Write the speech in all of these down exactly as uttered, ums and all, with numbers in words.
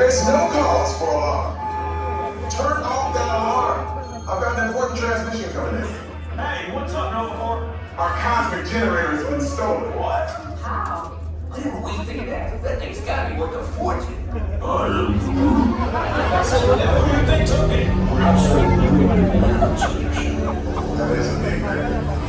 There's no cause for alarm. Turn off that alarm. I've got an important transmission coming in. Hey, what's up, Nova? Our cosmic generator has been stolen. What? How? What do you think of that? That thing's gotta be worth a fortune. I am the moon. Who they took it? That is a big man.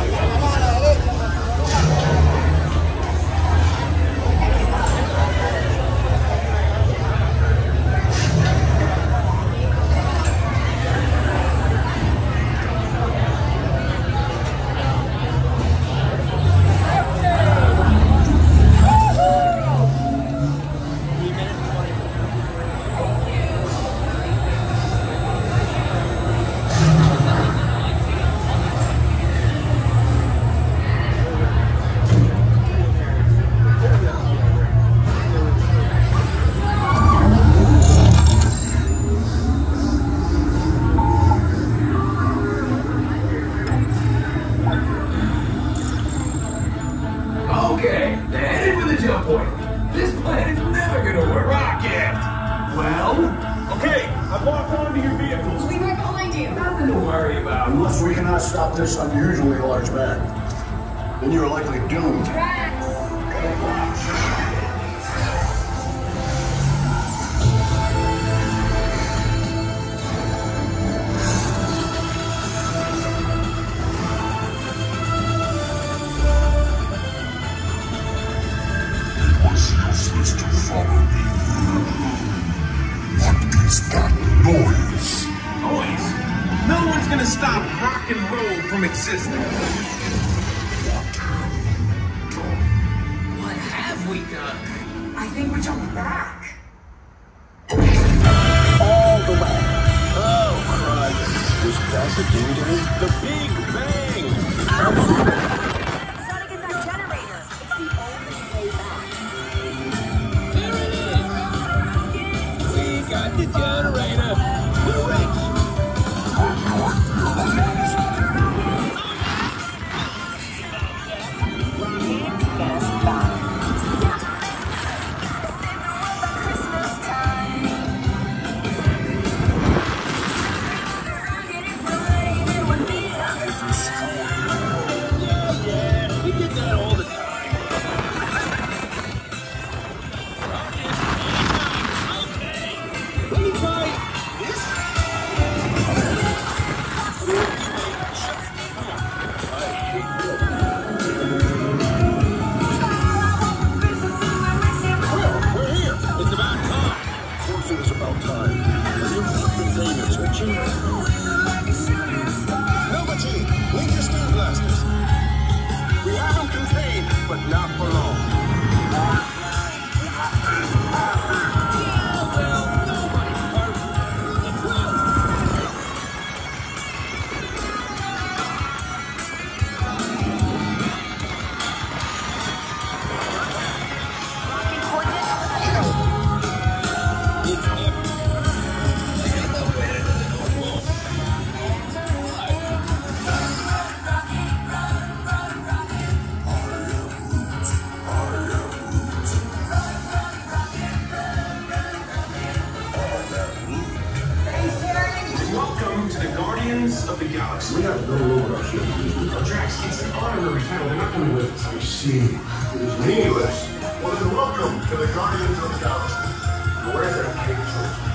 Okay, they're headed for the jump point. This plan is never gonna work. Rocket! Well, Okay, I've locked onto your vehicles. We'll be right behind you. nothing to worry about. Unless we cannot stop this unusually large man, then you are likely doomed. Drax! It was useless to follow me. What is that noise? Boys, no one's gonna stop rock and roll from existing. What have we done? I think we're jumping back. All the way. Oh, Christ. Was that the doomsday? The Big Bang! Gotta get that generator. It's the only way back. We got the generator. We're rich. Yeah, yeah, we did that all the time. Okay, let me try this. Well, we're here. It's about time. Of course it is about time. The important thing is attention. Nova team, link your steam blasters. We have them contained, but not for long. Well, nobody's perfect. Let's go. It's epic. Welcome to the Guardians of the Galaxy. We have to go over our ship. Oh, Drax, it's an honorary title. They're not coming with us. I see. It is meaningless. Well, then welcome to the Guardians of the Galaxy. Where's that cake?